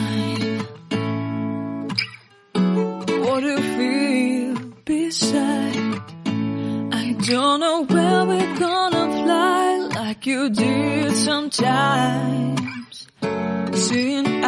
mine. What do you feel beside? I don't know where we're gonna fly like you did sometimes. Seeing